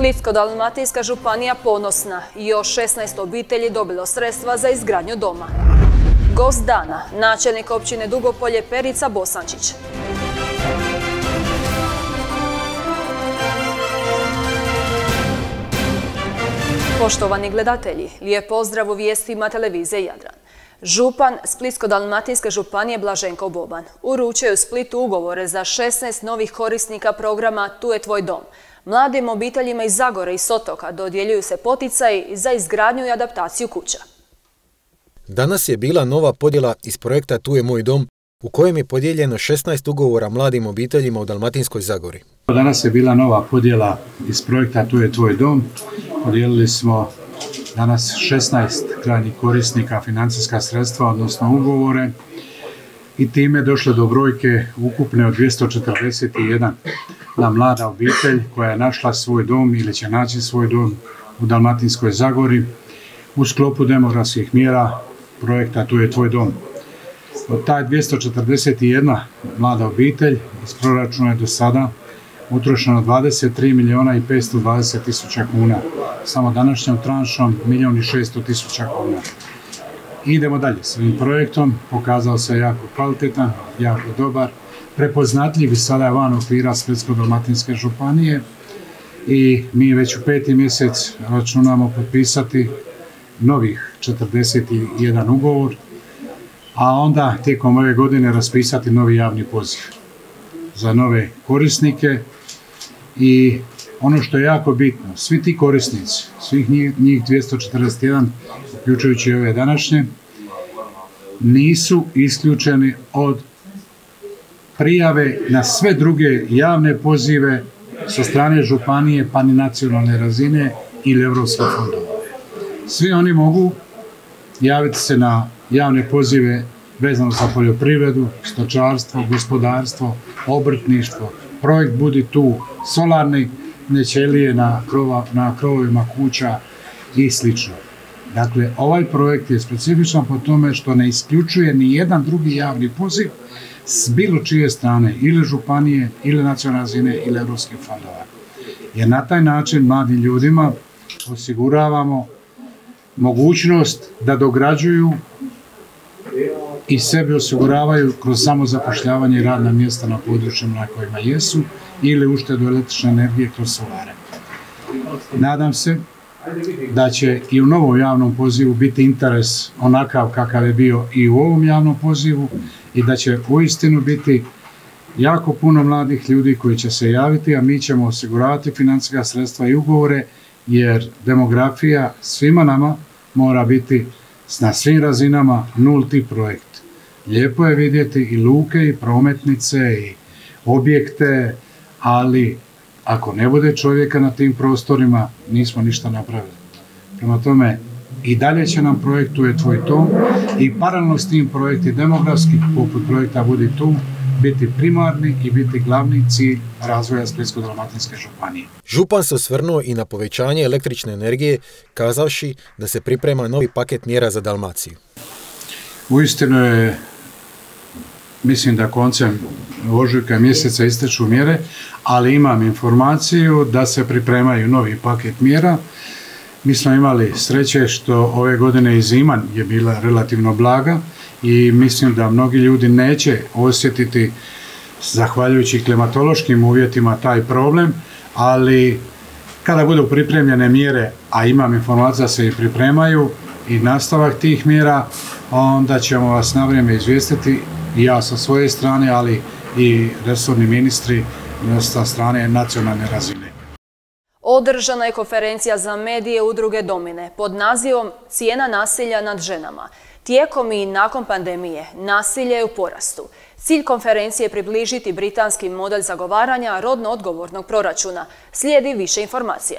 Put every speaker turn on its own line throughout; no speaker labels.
Splitsko-dalmatinska županija ponosna. Još 16 obitelji dobilo sredstva za izgradnju doma. Gost dana, načelnik općine Dugopolje Perica Bosančić. Poštovani gledatelji, lijep pozdrav u vijestima televizije Jadran. Župan Splitsko-dalmatinske županije Blaženko Boban uručio je u Splitu ugovore za 16 novih korisnika programa Tu je tvoj dom. Mladim obiteljima iz Zagore i s otoka dodjeljuju se poticaji za izgradnju i adaptaciju kuća.
Danas je bila nova podjela iz projekta Tu je moj dom, u kojem je podijeljeno 16 ugovora mladim obiteljima u Dalmatinskoj Zagori.
Danas je bila nova podjela iz projekta Tu je tvoj dom. Podijelili smo danas 16 krajnjih korisnika financijska sredstva, odnosno ugovore, i time došlo do brojke ukupne od 241 na mlada obitelj koja je našla svoj dom ili će naći svoj dom u Dalmatinskoj Zagori u sklopu demografskih mjera projekta Tu je tvoj dom. Od taj 241 mlada obitelj iz proračuna je do sada utrošeno 23.520.000 kuna. Samo današnjom tranšom 1.600.000 kuna. Idemo dalje s ovim projektom, pokazao se jako kvalitetan, jako dobar, prepoznatljiv i sada je van okvira Splitsko-dalmatinske županije i mi već u 5. mjesec računamo potpisati novih 41 ugovor, a onda tijekom ove godine raspisati novi javni poziv za nove korisnike. I ono što je jako bitno, svi ti korisnici, svih njih 241, uključujući ove današnje, nisu isključeni od prijave na sve druge javne pozive sa strane županije pa ni nacionalne razine ili europskih fondova. Svi oni mogu javiti se na javne pozive vezano za poljoprivredu, stočarstvo, gospodarstvo, obrtništvo, projekt Budi tu, solarne ćelije na krovovima kuća i sl. Dakle, ovaj projekt je specifičan po tome što ne isključuje ni jedan drugi javni poziv s bilo čije strane, ili županije, ili nacionalne razine, ili europskih fondova. Jer na taj način mladim ljudima osiguravamo mogućnost da dograđuju i sebi osiguravaju kroz samozapošljavanje i radna mjesta na područjima na kojima jesu ili uštedu električne energije kroz solare. Nadam se da će i u novom javnom pozivu biti interes onakav kakav je bio i u ovom javnom pozivu i da će uistinu biti jako puno mladih ljudi koji će se javiti, a mi ćemo osiguravati financijska sredstva i ugovore, jer demografija svima nama mora biti na svim razinama nulti projekt. Lijepo je vidjeti i luke, i prometnice, i objekte, ali ako ne bude čovjeka na tim prostorima, nismo ništa napravili. Prema tome, i dalje će nam projekt Tu je tvoj dom i paralelno s tim projekti demografski, poput projekta Budi tu, biti primarni i biti glavni cilj razvoja Splitsko-dalmatinske županije.
Župan se osvrnuo i na povećanje električne energije, kazavši da se priprema novi paket mjera za Dalmaciju.
Uistinu je, mislim da koncem ožujka mjeseca isteču mjere, ali imam informaciju da se pripremaju novi paket mjera. Mi smo imali sreće što ove godine i zima je bila relativno blaga i mislim da mnogi ljudi neće osjetiti, zahvaljujući klimatološkim uvjetima, taj problem, ali kada budu pripremljene mjere, a imam informaciju da se i pripremaju i nastavak tih mjera, onda ćemo vas na vrijeme izvijestiti, i ja sa svoje strane, ali i resorni ministri sa strane nacionalne razine.
Održana je konferencija za medije udruge Domine pod nazivom Cijena nasilja nad ženama. Tijekom i nakon pandemije nasilje je u porastu. Cilj konferencije je približiti britanski model zagovaranja rodno odgovornog proračuna. Slijedi više informacija.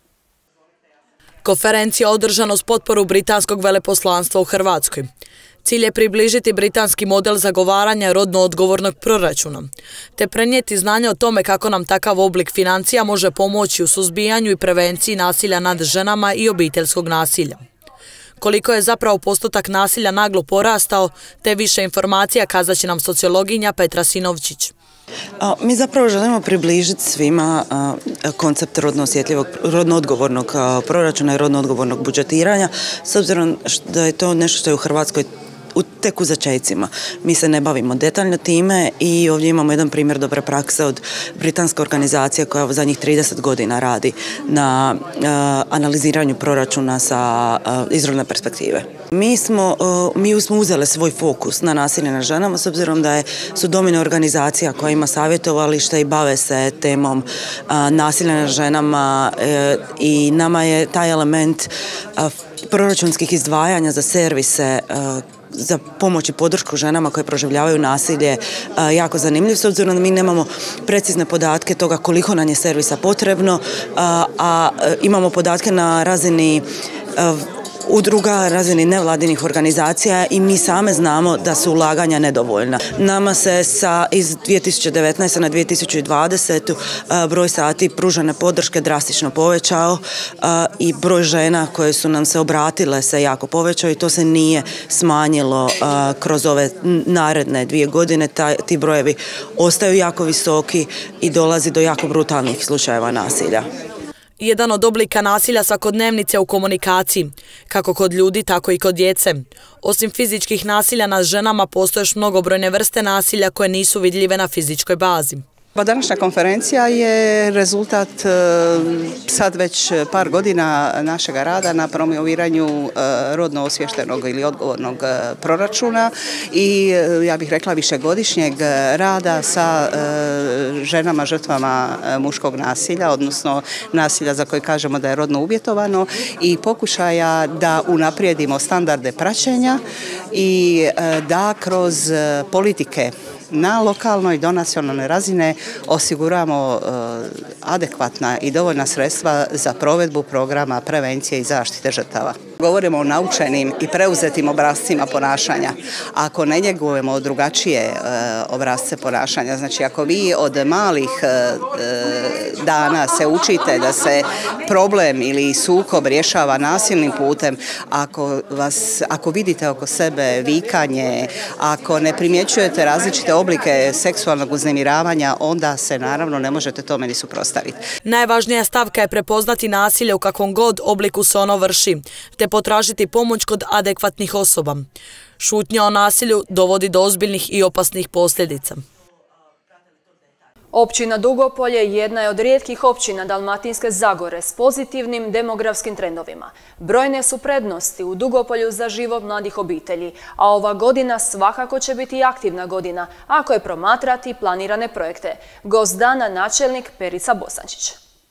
Konferencija održana uz potporu britanskog veleposlanstva u Hrvatskoj. Cilj je približiti britanski model zagovaranja rodno odgovornog proračuna, te prenijeti znanje o tome kako nam takav oblik financija može pomoći u suzbijanju i prevenciji nasilja nad ženama i obiteljskog nasilja. Koliko je zapravo postotak nasilja naglo porastao, te više informacija kazat će nam sociologinja Petra Sinovčić.
Mi zapravo želimo približiti svima koncept rodno osjetljivog, rodno odgovornog proračuna i rodno odgovornog budžetiranja, s obzirom da je to nešto što je u Hrvatskoj tek u začecima. Mi se ne bavimo detaljno time i ovdje imamo jedan primjer dobre prakse od britanske organizacije koja zadnjih 30 godina radi na analiziranju proračuna sa iz rodne perspektive. Mi smo uzeli svoj fokus na nasilje nad ženama s obzirom da su Domino organizacija koja ima savjetovalište i bave se temom nasilja nad ženama i nama je taj element proračunskih izdvajanja za servise za pomoć i podršku ženama koje proživljavaju nasilje jako zanimljiv, s obzirom da mi nemamo precizne podatke toga koliko nam je servisa potrebno, a imamo podatke na razini udruga, razini nevladinih organizacija i mi same znamo da su ulaganja nedovoljna. Nama se iz 2019. na 2020. broj sati pružene podrške drastično povećao i broj žena koje su nam se obratile se jako povećao i to se nije smanjilo kroz ove naredne 2 godine. Ti brojevi ostaju jako visoki i dolazi do jako brutalnih slučajeva nasilja.
Jedan od oblika nasilja svakodnevnice u komunikaciji, kako kod ljudi, tako i kod djece. Osim fizičkih nasilja nad ženama, postoje još mnogobrojne vrste nasilja koje nisu vidljive na fizičkoj bazi.
Današnja konferencija je rezultat sad već par godina našega rada na promoviranju rodno osviještenog ili odgovornog proračuna i ja bih rekla višegodišnjeg rada sa ženama žrtvama muškog nasilja, odnosno nasilja za koje kažemo da je rodno uvjetovano i pokušaja da unaprijedimo standarde praćenja i da kroz politike na lokalnoj i do nacionalne razine osiguramo adekvatna i dovoljna sredstva za provedbu programa prevencije i zaštite žrtava. Govorimo o naučenim i preuzetim obrascima ponašanja. Ako ne njegujemo drugačije obrasce ponašanja, znači ako vi od malih dana se učite da se problem ili sukob rješava nasilnim putem, ako vidite oko sebe vikanje, ako ne primjećujete različite oblike seksualnog uznemiravanja, onda se naravno ne možete tome ni suprotstaviti.
Najvažnija stavka je prepoznati nasilje u kakvom god obliku se ono vrši, te potražiti pomoć kod adekvatnih osoba. Šutnja o nasilju dovodi do ozbiljnih i opasnih posljedica.
Općina Dugopolje jedna je od rijetkih općina Dalmatinske Zagore s pozitivnim demografskim trendovima. Brojne su prednosti u Dugopolju za život mladih obitelji, a ova godina svakako će biti aktivna godina ako je promatrati planirane projekte. Gost dana načelnik Perica Bosančić.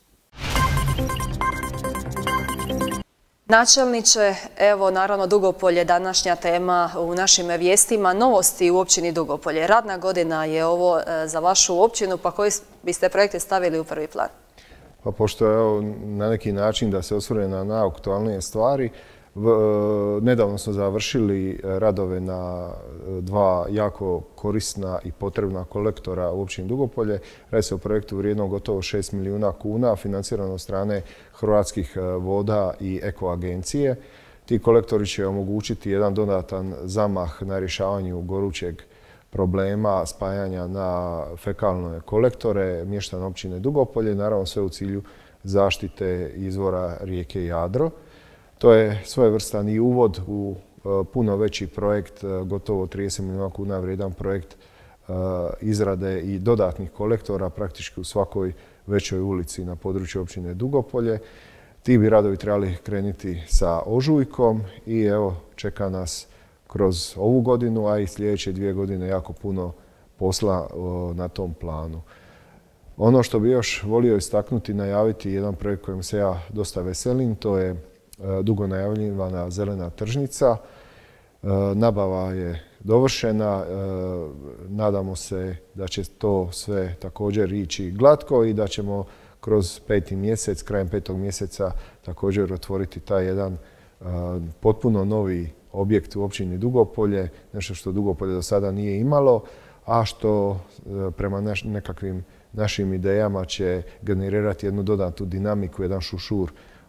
Načelniče, evo naravno Dugopolje, današnja tema u našim vijestima, novosti u općini Dugopolje. Radna godina je ovo za vašu općinu, pa koji biste projekte stavili u prvi plan?
Pa pošto je na neki način da se osvrne na najaktualnije stvari, nedavno smo završili radove na 2 jako korisna i potrebna kolektora u općini Dugopolje. Radi se o projektu vrijednom gotovo 6 milijuna kuna, financirano od strane Hrvatskih voda i Eko agencije. Ti kolektori će omogućiti jedan dodatan zamah na rješavanju gorućeg problema spajanja na fekalne kolektore mještana općine Dugopolje, naravno sve u cilju zaštite izvora rijeke Jadro. To je svojevrstan i uvod u puno veći projekt, gotovo 30 milijuna kuna vrijedan projekt izrade i dodatnih kolektora praktički u svakoj većoj ulici na području općine Dugopolje. Ti bi radovi trebali krenuti sa ožujkom i evo čeka nas kroz ovu godinu, a i sljedeće 2 godine jako puno posla na tom planu. Ono što bi još volio istaknuti, najaviti jedan projekt kojim se ja dosta veselim, to je dugo najavljivana zelena tržnica. Nabava je dovršena, nadamo se da će to sve također ići glatko i da ćemo kroz 5. mjesec, krajem 5. mjeseca također otvoriti taj jedan potpuno novi objekt u općini Dugopolje, nešto što Dugopolje do sada nije imalo, a što prema nekakvim našim idejama će generirati jednu dodatnu dinamiku, jedan šušur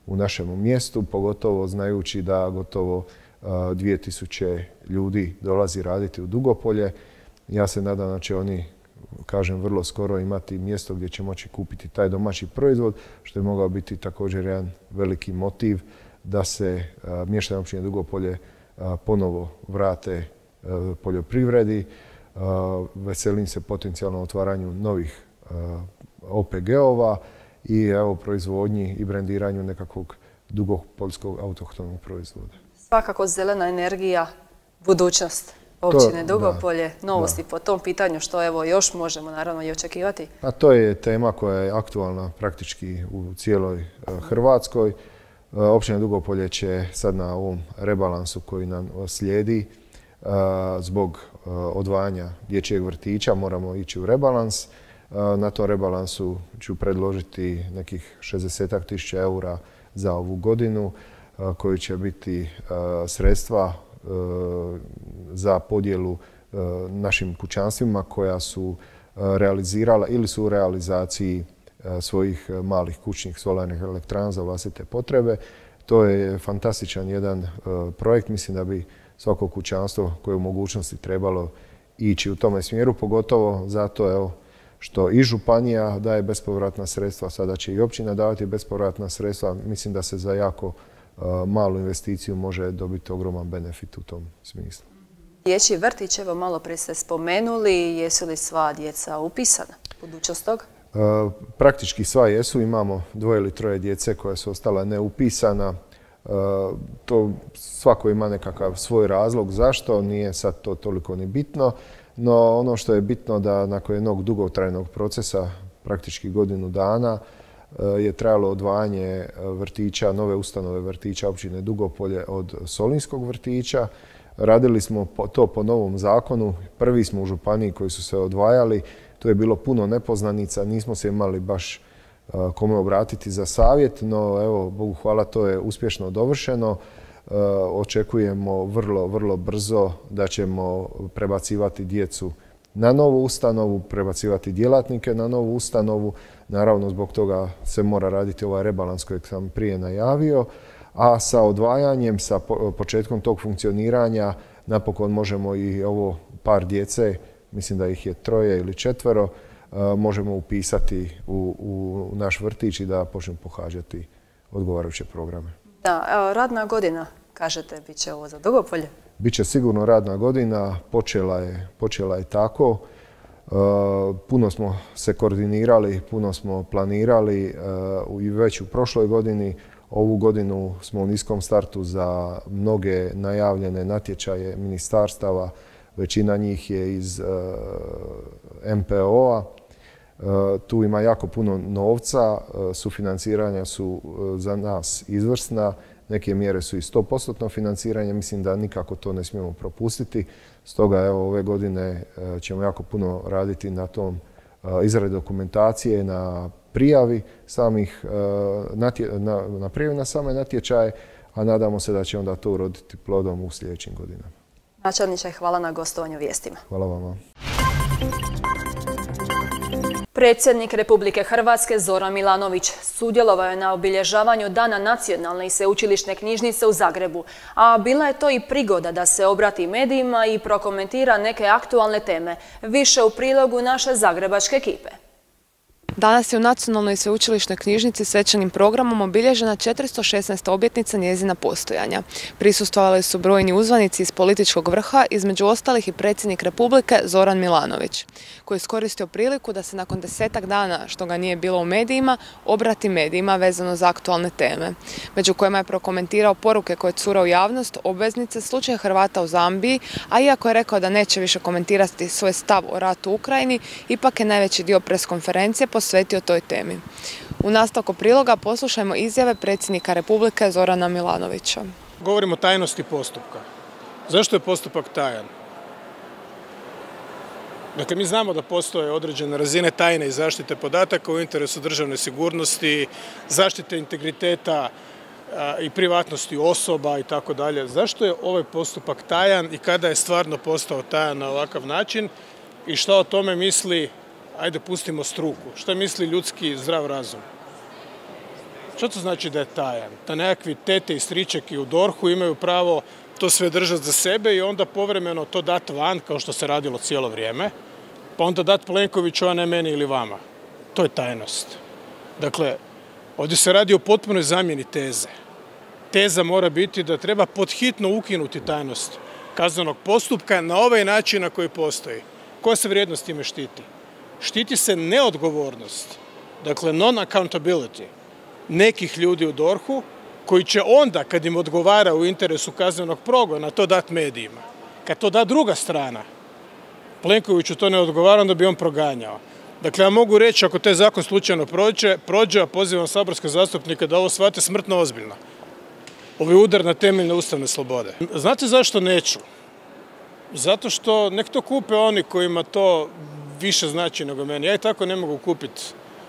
u našem mjestu, pogotovo znajući da gotovo 2000 ljudi dolazi raditi u Dugopolje. Ja se nadam da će oni, kažem, vrlo skoro imati mjesto gdje će moći kupiti taj domaći proizvod, što je mogao biti također jedan veliki motiv da se mještani općine Dugopolje ponovo vrate poljoprivredi. Veselim se potencijalno otvaranju novih OPG-ova i evo proizvodnji i brendiranju nekakvog dugopoljskog autohtonog proizvoda.
Svakako zelena energija, budućnost općine Dugopolje, novosti po tom pitanju što evo još možemo naravno i očekivati.
A to je tema koja je aktualna praktički u cijeloj Hrvatskoj. Općina Dugopolje će sad na ovom rebalansu koji nam slijedi zbog odvajanja dječjeg vrtića moramo ići u rebalans. Na tom rebalansu ću predložiti nekih 60.000 eura za ovu godinu koji će biti sredstva za podjelu našim kućanstvima koja su realizirala ili su u realizaciji svojih malih kućnih solarnih elektrana za vlastite potrebe. To je fantastičan jedan projekt. Mislim da bi svako kućanstvo koje je u mogućnosti trebalo ići u tome smjeru, pogotovo zato evo, što i županija daje bespovratna sredstva, sada će i općina davati bespovratna sredstva. Mislim da se za jako malu investiciju može dobiti ogroman benefit u tom smislu.
Dječji vrtić, evo malo prije ste spomenuli, jesu li sva djeca upisana? Budućnost toga?
Praktički sva jesu, imamo 2 ili 3 djece koja su ostala neupisana. To svako ima nekakav svoj razlog zašto, nije sad to toliko ni bitno, no ono što je bitno da nakon jednog dugotrajnog procesa, praktički godinu dana, je trajalo odvajanje vrtića, nove ustanove vrtića općine Dugopolje od Solinskog vrtića. Radili smo to po novom zakonu, prvi smo u županiji koji su se odvajali, tu je bilo puno nepoznanica, nismo se imali baš kome obratiti za savjet, no evo, Bogu hvala, to je uspješno dovršeno. Očekujemo vrlo brzo da ćemo prebacivati djecu na novu ustanovu, prebacivati djelatnike na novu ustanovu. Naravno, zbog toga se mora raditi ovaj rebalans kojeg sam prije najavio, a sa odvajanjem, sa početkom tog funkcioniranja, napokon možemo i ovo par djece, mislim da ih je 3 ili 4, možemo upisati u naš vrtić i da počnemo pohađati odgovarajuće programe.
Da, radna godina, kažete, bit će ovo za Dugopolje?
Biće sigurno radna godina, počela je tako. Puno smo se koordinirali, puno smo planirali i već u prošloj godini. Ovu godinu smo u niskom startu za mnoge najavljene natječaje ministarstava. Većina njih je iz MPO-a. Tu ima jako puno novca, sufinanciranja su za nas izvrsna. Neke mjere su i 100% financiranje, mislim da nikako to ne smijemo propustiti. Stoga evo, ove godine ćemo jako puno raditi na tom izradi dokumentacije, na prijavi na same natječaje, a nadamo se da će onda to uroditi plodom u sljedećim godinama.
Načelniče, hvala na gostovanju Vijestima.
Hvala vam.
Predsjednik Republike Hrvatske Zoran Milanović sudjelovao je na obilježavanju Dana nacionalne i sveučilišne knjižnice u Zagrebu, a bila je to i prigoda da se obrati medijima i prokomentira neke aktualne teme. Više u prilogu naše zagrebačke ekipe.
Danas je u Nacionalnoj i sveučilišnoj knjižnici svečanim programom obilježena 416. obljetnica njezina postojanja. Prisustvovali su brojni uzvanici iz političkog vrha, između ostalih i predsjednik Republike Zoran Milanović, koji je iskoristio priliku da se nakon 10-ak dana, što ga nije bilo u medijima, obrati medijima vezano za aktualne teme, među kojima je prokomentirao poruke koje cure u javnost, obveznice, slučaja Hrvata u Zambiji, a iako je rekao da neće više komentirati svoj stav o ratu u Ukrajini, ipak je najveći dio preskonferencije posvetio toj temi. U nastavku priloga poslušajmo izjave predsjednika Republike Zorana Milanovića.
Govorimo o tajnosti postupka. Zašto je postupak tajan? Dakle, mi znamo da postoje određene razine tajne i zaštite podataka u interesu državne sigurnosti, zaštite integriteta i privatnosti osoba i tako dalje. Zašto je ovaj postupak tajan i kada je stvarno postao tajan na ovakav način i šta o tome misli, ajde pustimo struku, šta misli ljudski zdrav razum? Što to znači da je tajan? Da nekakvi tete i stričeki u DORH-u imaju pravo to sve držati za sebe i onda povremeno to dati van, kao što se radilo cijelo vrijeme, pa onda dati Plenkoviću, a ne meni ili vama. To je tajnost. Dakle, ovdje se radi o potpunoj zamjeni teze. Teza mora biti da treba podhitno ukinuti tajnost kaznenog postupka na ovaj način na koji postoji. Koja se vrijednost time štiti? Štiti se neodgovornost, dakle non-accountability nekih ljudi u DORH-u koji će onda, kad im odgovara u interesu kaznenog progona, to dati medijima. Kad to da druga strana, Plenkoviću to ne odgovara, onda bi on proganjao. Dakle, ja mogu reći, ako taj zakon slučajno prođe, a pozivam saborske zastupnike da ovo shvate smrtno ozbiljno. Ovo je udar na temeljne ustavne slobode. Znate zašto neću? Zato što nek to kupe oni kojima to više znači nego meni. Ja i tako ne mogu kupiti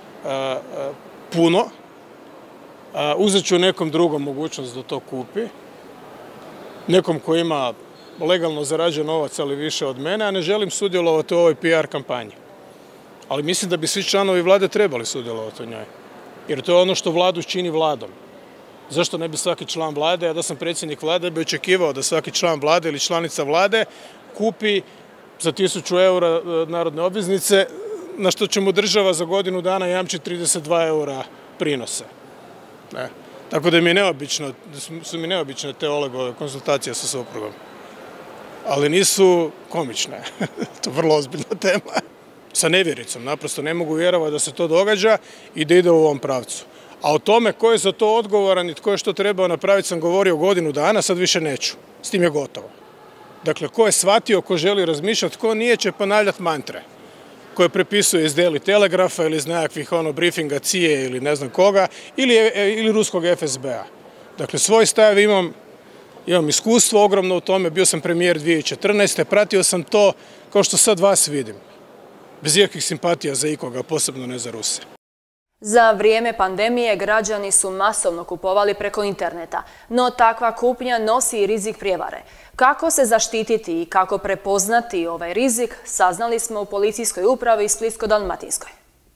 puno. Uzet ću nekom drugom mogućnost da to kupi. Nekom koji ima legalno zarađen novac, ali više od mene, a ne želim sudjelovati u ovoj PR kampanji. Ali mislim da bi svi članovi vlade trebali sudjelovati u njoj. Jer to je ono što vladu čini vladom. Zašto ne bi svaki član vlade, ja da sam predsjednik vlade, bi očekivao da svaki član vlade ili članica vlade kupi za 1000 eura narodne obveznice, na što će mu država za godinu dana jamčiti 32 eura prinose. Tako da su mi neobične te Olegove konsultacije sa suprugom. Ali nisu komične. To je vrlo ozbiljna tema. Sa nevjericom, naprosto ne mogu vjerovati da se to događa i da ide u ovom pravcu. A o tome ko je za to odgovoran i tko je što trebao napraviti sam govorio godinu dana, sad više neću. S tim je gotovo. Dakle, ko je shvatio, ko želi razmišljati, ko nije će ponavljati mantre koje prepisuje iz Daily Telegrafa ili iz nekakvih briefinga CIA ili ne znam koga ili ruskog FSB-a. Dakle, svoj stav imam iskustvo ogromno u tome, bio sam premijer 2014. Pratio sam to kao što sad vas vidim. Bez ikakvih simpatija za ikoga, posebno ne za Ruse.
Za vrijeme pandemije građani su masovno kupovali preko interneta, no takva kupnja nosi i rizik prijevare. Kako se zaštititi i kako prepoznati ovaj rizik, saznali smo u policijskoj upravi Splitsko-dalmatinskoj.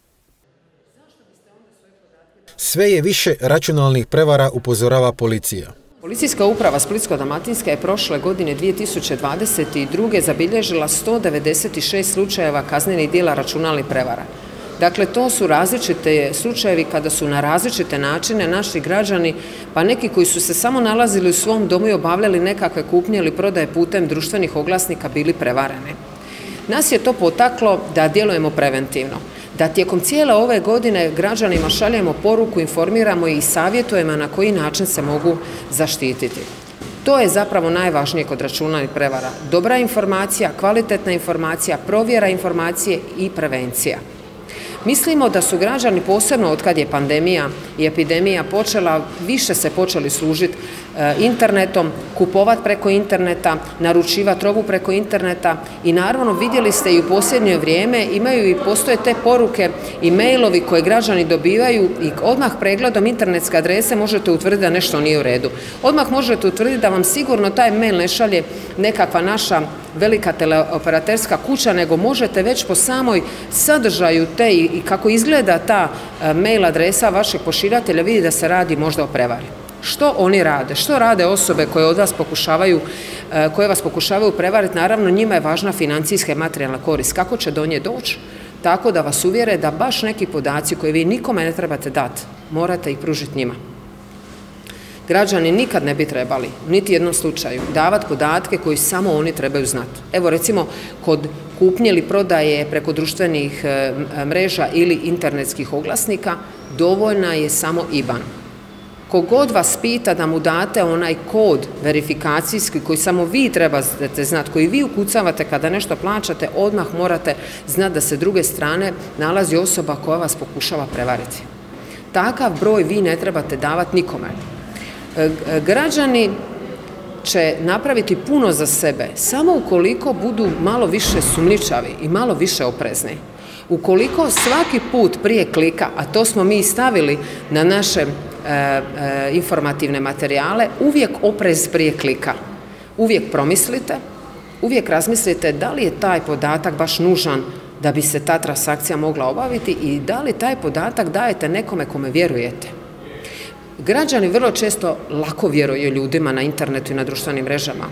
Sve je više računalnih prevara, upozorava policija.
Policijska uprava Splitsko-dalmatinska je prošle godine 2022. zabilježila 196 slučajeva kaznenih djela računalnih prevara. Dakle, to su različite slučajevi kada su na različite načine naši građani, pa neki koji su se samo nalazili u svom domu i obavljali nekakve kupnje ili prodaje putem društvenih oglasnika bili prevareni. Nas je to potaklo da djelujemo preventivno, da tijekom cijele ove godine građanima šaljemo poruku, informiramo i savjetujemo na koji način se mogu zaštititi. To je zapravo najvažnije kod računalnih prevara. Dobra informacija, kvalitetna informacija, provjera informacije i prevencija. Mislimo da su građani, posebno od kad je pandemija i epidemija počela, više se počeli služiti internetom, kupovati preko interneta, naručivati robu preko interneta i naravno vidjeli ste i u posljednje vrijeme imaju i postoje te poruke i mailovi koje građani dobivaju i odmah pregledom internetske adrese možete utvrditi da nešto nije u redu. Odmah možete utvrditi da vam sigurno taj mail ne šalje nekakva naša velika teleoperaterska kuća, nego možete već po samoj sadržaju te i kako izgleda ta mail adresa vašeg pošiljatelja vidjeti da se radi možda o prevari. Što oni rade? Što rade osobe koje vas pokušavaju prevariti? Naravno, njima je važna financijska i materijalna korist. Kako će do nje doći? Tako da vas uvjere da baš neki podaci koje vi nikome ne trebate dati, morate ih pružiti njima. Građani nikad ne bi trebali, niti jednom slučaju, davati podatke koji samo oni trebaju znati. Evo recimo, kod kupnje ili prodaje preko društvenih mreža ili internetskih oglasnika, dovoljna je samo IBAN. Kogod vas pita da mu date onaj kod verifikacijski koji samo vi trebate znati, koji vi ukucavate kada nešto plaćate, odmah morate znati da se druge strane nalazi osoba koja vas pokušava prevariti. Takav broj vi ne trebate davati nikome. Građani će napraviti puno za sebe samo ukoliko budu malo više sumnjičavi i malo više oprezni. Ukoliko svaki put prije klika, a to smo mi stavili na naše informativne materijale, uvijek oprez prije klika. Uvijek promislite, uvijek razmislite da li je taj podatak baš nužan da bi se ta transakcija mogla obaviti i da li taj podatak dajete nekome kome vjerujete. Građani vrlo često lako vjeruju ljudima na internetu i na društvenim mrežama.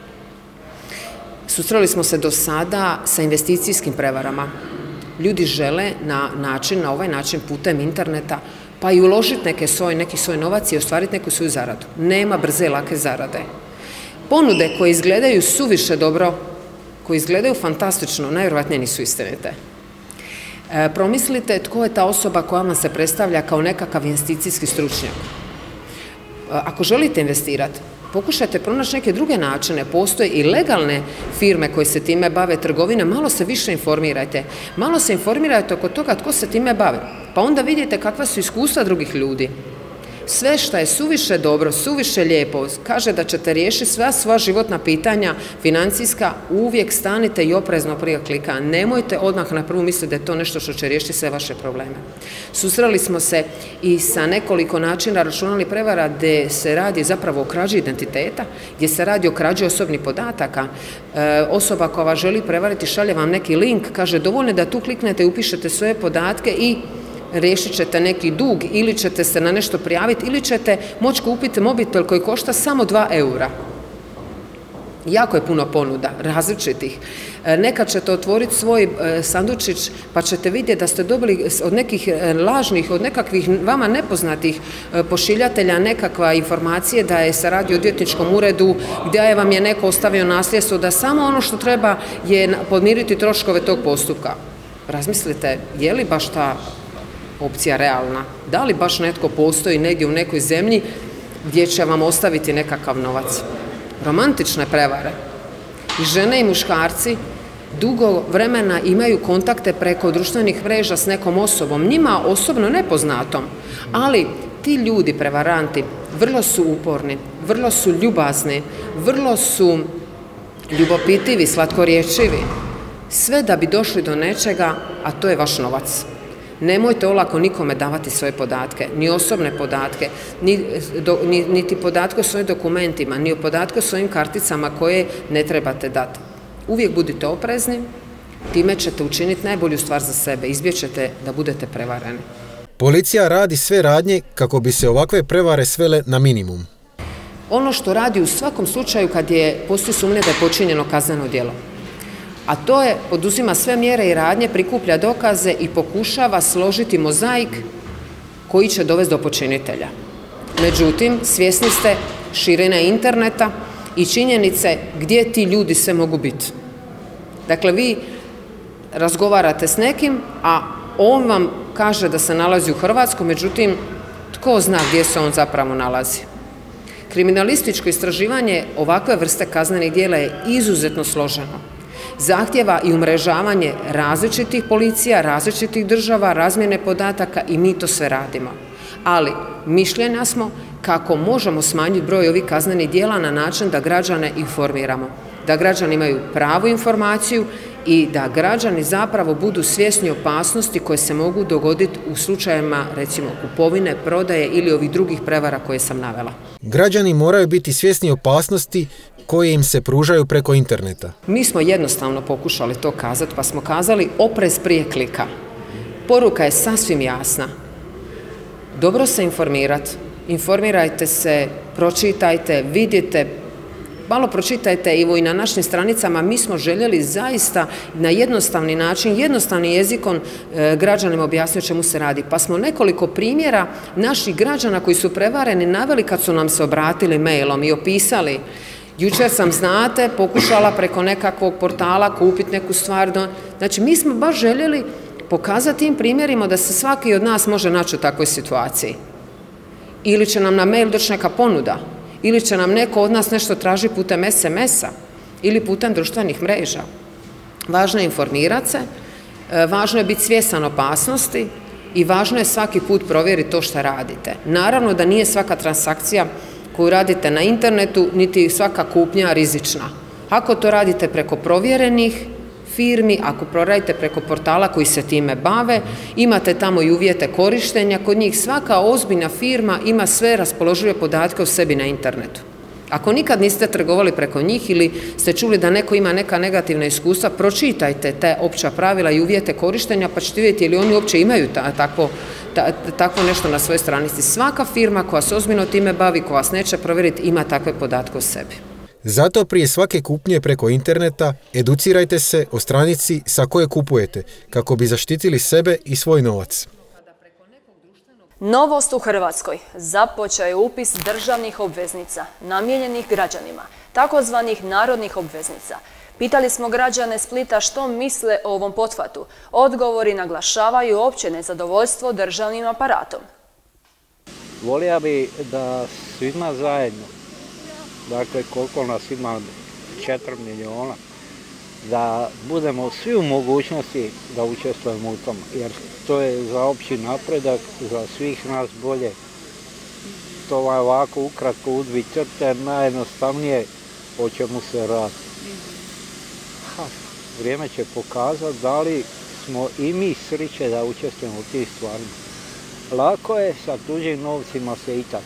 Susreli smo se do sada sa investicijskim prevarama. Ljudi žele na ovaj način putem interneta pa i uložiti neki svoj novac i ostvariti neku svoju zaradu. Nema brze, lake zarade. Ponude koje izgledaju suviše dobro, koje izgledaju fantastično, najvjerojatnije nisu istinite. Promislite tko je ta osoba koja vam se predstavlja kao nekakav investicijski stručnjak. Ako želite investirati, pokušajte pronaći neke druge načine. Postoje i legalne firme koje se time bave, trgovine, malo se više informirajte. Malo se informirajte oko toga tko se time bave. Pa onda vidite kakva su iskustva drugih ljudi. Sve što je suviše dobro, suviše lijepo, kaže da ćete riješiti sva svoja životna pitanja, financijska, uvijek stanite i oprezno prije klika. Nemojte odmah na prvu misliti da je to nešto što će riješiti sve vaše probleme. Susreli smo se i sa nekoliko načina računalnih prevara gdje se radi zapravo o krađi identiteta, gdje se radi o krađi osobnih podataka. Osoba koja vas želi prevariti šalje vam neki link, kaže dovoljno da tu kliknete i upišete svoje podatke i riješit ćete neki dug ili ćete se na nešto prijaviti ili ćete moći kupiti mobitel koji košta samo 2 eura. Jako je puno ponuda, različitih. Nekad ćete otvoriti svoj sandučić pa ćete vidjeti da ste dobili od nekih lažnih, od nekakvih vama nepoznatih pošiljatelja nekakva informacije da je se radi o odvjetničkom uredu, gdje vam je neko ostavio nasljedstvo, da samo ono što treba je podmiriti troškove tog postupka. Razmislite, je li baš ta opcija realna? Da li baš netko postoji negdje u nekoj zemlji gdje će vam ostaviti nekakav novac? Romantične prevare. I žene i muškarci dugo vremena imaju kontakte preko društvenih mreža s nekom osobom, njima osobno nepoznatom, ali ti ljudi, prevaranti, vrlo su uporni, vrlo su ljubazni, vrlo su ljubopitivi, slatkorječivi, sve da bi došli do nečega, a to je vaš novac. Nemojte olako nikome davati svoje podatke, ni osobne podatke, niti podatke o svojim dokumentima, ni podatke o svojim karticama koje ne trebate dati. Uvijek budite oprezni, time ćete učiniti najbolju stvar za sebe, izbjećete da budete prevareni.
Policija radi sve radnje kako bi se ovakve prevare svele na minimum.
Ono što radi u svakom slučaju kad postoji sumnja da je počinjeno kazneno djelo. A to je, poduzima sve mjere i radnje, prikuplja dokaze i pokušava složiti mozaik koji će dovesti do počinitelja. Međutim, svjesni ste širine interneta i činjenice gdje ti ljudi sve mogu biti. Dakle, vi razgovarate s nekim, a on vam kaže da se nalazi u Hrvatskoj, međutim, tko zna gdje se on zapravo nalazi. Kriminalističko istraživanje ovakve vrste kaznenih djela je izuzetno složeno. Zahtjeva i umrežavanje različitih policija, različitih država, razmjene podataka i mi to sve radimo. Ali mišljenja smo kako možemo smanjiti broj ovih kaznenih djela na način da građane informiramo, da građani imaju pravu informaciju i da građani zapravo budu svjesni opasnosti koje se mogu dogoditi u slučajevima, recimo, kupovine, prodaje ili ovih drugih prevara koje sam navela.
Građani moraju biti svjesni opasnosti koje im se pružaju preko interneta.
Mi smo jednostavno pokušali to kazati, pa smo kazali oprez prije klika. Poruka je sasvim jasna. Dobro se informirati, informirajte se, pročitajte, vidite, malo pročitajte i na našim stranicama. Mi smo željeli zaista na jednostavni način, jednostavnim jezikom građanima objasniti o čemu se radi. Pa smo nekoliko primjera naših građana koji su prevareni naveli kad su nam se obratili mailom i opisali. Jučer sam, znate, pokušala preko nekakvog portala kupiti neku stvar. Znači, mi smo baš željeli pokazati tim primjerima da se svaki od nas može naći u takvoj situaciji. Ili će nam na mail doći neka ponuda, ili će nam neko od nas nešto traži putem SMS-a ili putem društvenih mreža. Važno je informirati se, važno je biti svjestan opasnosti i važno je svaki put provjeriti to što radite. Naravno da nije svaka transakcija koju radite na internetu, niti svaka kupnja rizična. Ako to radite preko provjerenih firmi, ako proradite preko portala koji se time bave, imate tamo i uvjete korištenja, kod njih svaka ozbiljna firma ima sve raspoložive podatke o sebi na internetu. Ako nikad niste trgovali preko njih ili ste čuli da neko ima neka negativna iskustva, pročitajte te opća pravila i uvjete korištenja pa ćete vidjeti ili oni uopće imaju takvo nešto na svojoj stranici. Svaka firma koja se ozbiljno time bavi, koja vas neće provjeriti, ima takve podatke o sebi.
Zato prije svake kupnje preko interneta educirajte se o stranici sa koje kupujete, kako bi zaštitili sebe i svoj novac.
Novost u Hrvatskoj. Započeo je upis državnih obveznica, namijenjenih građanima, takozvanih narodnih obveznica. Pitali smo građane Splita što misle o ovom pothvatu. Odgovori naglašavaju opće nezadovoljstvo državnim aparatom.
Volio bi da svima zajedno, dakle koliko nas ima 4 milijuna, da budemo svi u mogućnosti da učestvujemo u tom, jer to je za opći napredak, za svih nas bolje. To je ovako ukratko u 2 crte najjednostavnije o čemu se radi. Vrijeme će pokazati da li smo i mi sreće da učestvujemo u tih stvarima. Lako je sa tuđim novcima se i tako.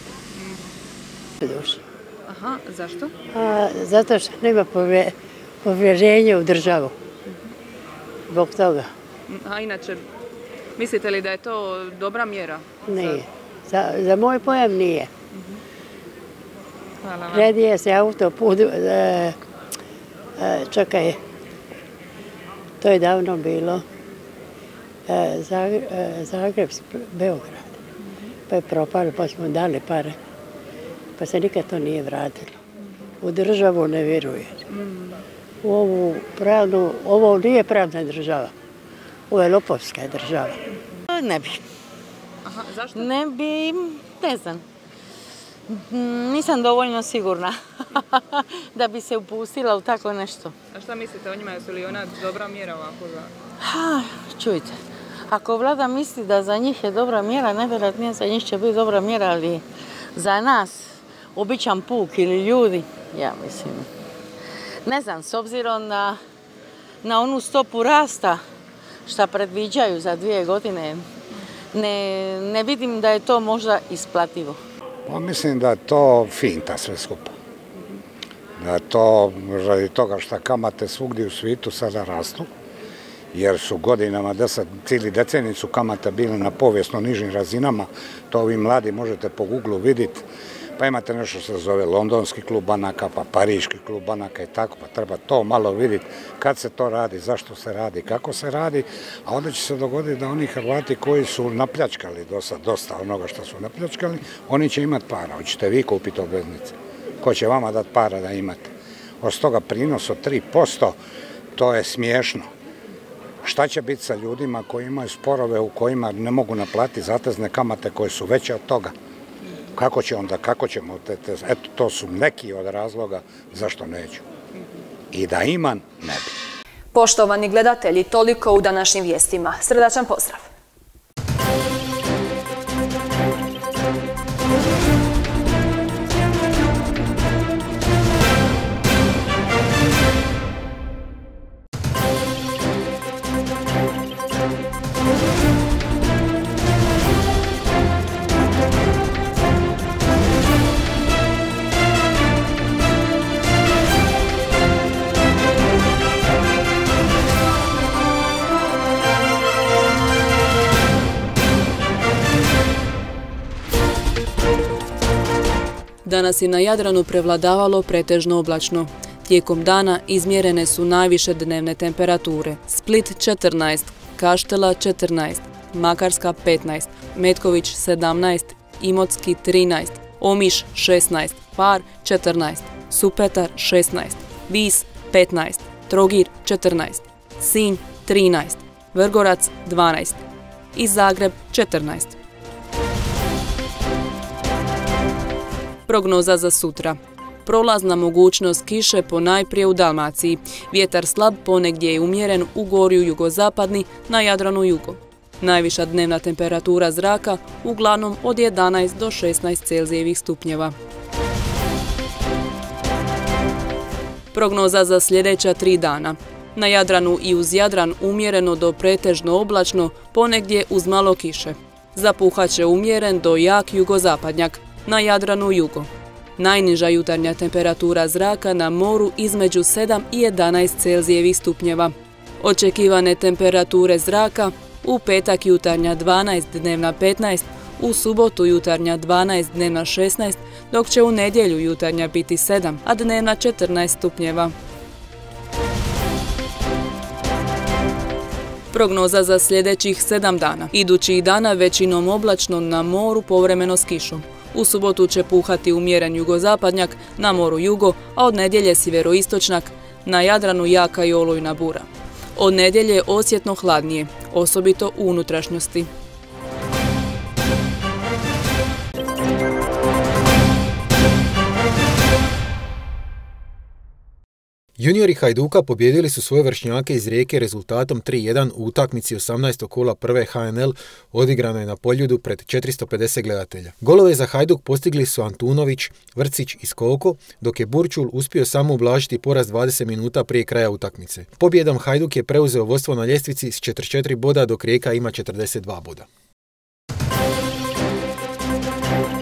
Aha, zašto?
Zato što nema povjerenja u državu. Zbog toga.
A inače, mislite li da je to dobra mjera?
Nije. Za moj pojam nije.
Hvala vam.
Redije se autoput, čekaj, to je davno bilo, Zagreb, Beograd. Pa je propalo, pa smo dali pare. Pa se nikad to nije vratilo. U državu ne vjeruje. U ovu pravdu, ovo nije pravna država. Ovo je lopovska država.
Ne bi.
Aha, zašto?
Ne bi, ne znam. Nisam dovoljno sigurna da bi se upustila u tako nešto.
A šta mislite o njima, jesu li ona dobra mjera ovako za...
Čujte, ako vlada misli da za njih je dobra mjera, najvjerojatnije za njih će biti dobra mjera, ali za nas, običan puk ili ljudi, ja mislim, ne znam, s obzirom na onu stopu rasta šta predviđaju za 2 godine, ne vidim da je to možda isplativo.
Pa mislim da je to finta sve skupa. Da je to radi toga što kamate svugdje u svijetu sada rastu, jer su godinama, cijeli deceniji su kamate bile na povijesno nižim razinama, to vi mladi možete po Google vidjeti, pa imate nešto što se zove Londonski klub banaka, pa Pariški klub banaka i tako, pa treba to malo vidjeti kad se to radi, zašto se radi, kako se radi, a onda će se dogoditi da oni Hrvati koji su napljačkali dosta onoga što su napljačkali, oni će imati para, hoćete vi kupiti obveznice, ko će vama dati para da imate. Od toga prinos od 3%, to je smiješno. Šta će biti sa ljudima koji imaju sporove u kojima ne mogu naplatiti zatezne kamate koje su veće od toga? Kako će onda, kako ćemo, eto to su neki od razloga zašto neću. I da imam, ne bi.
Poštovani gledatelji, toliko u današnjim vijestima. Srdačan pozdrav!
Danas je na Jadranu prevladavalo pretežno oblačno. Tijekom dana izmjerene su najviše dnevne temperature. Split 14, Kaštela 14, Makarska 15, Metković 17, Imotski 13, Omiš 16, Par 14, Supetar 16, Vis 15, Trogir 14, Sinj 13, Vrgorac 12 i Zagreb 14. Prognoza za sutra. Prolazna mogućnost kiše ponajprije u Dalmaciji. Vjetar slab, ponegdje je umjeren u gorju jugozapadni, na Jadranu jugo. Najviša dnevna temperatura zraka uglavnom od 11 do 16 Celzijevih stupnjeva. Prognoza za sljedeća 3 dana. Na Jadranu i uz Jadran umjereno do pretežno oblačno, ponegdje uz malo kiše. Zapuhaće umjeren do jak jugozapadnjak, na Jadranu jugo. Najniža jutarnja temperatura zraka na moru između 7 i 11 Celzijevih stupnjeva. Očekivane temperature zraka u petak jutarnja 12, dnevna 15, u subotu jutarnja 12, dnevna 16, dok će u nedjelju jutarnja biti 7, a dnevna 14 stupnjeva. Prognoza za sljedećih 7 dana. Idućih dana većinom oblačno, na moru povremeno s kišom. U subotu će puhati umjeren jugozapadnjak, na moru jugo, a od nedjelje sjeveroistočnak, na Jadranu jaka i olujna bura. Od nedjelje osjetno hladnije, osobito u unutrašnjosti.
Juniori Hajduka pobijedili su svoje vršnjake iz Rijeke rezultatom 3:1 u utakmici 18. kola prve HNL odigranoj na Poljudu pred 450 gledatelja. Golove za Hajduk postigli su Antunović, Vrcić i Skoko, dok je Burčul uspio samo ublažiti poraz 20 minuta prije kraja utakmice. Pobjedom Hajduk je preuzeo vodstvo na ljestvici s 44 boda, dok Rijeka ima 42 boda.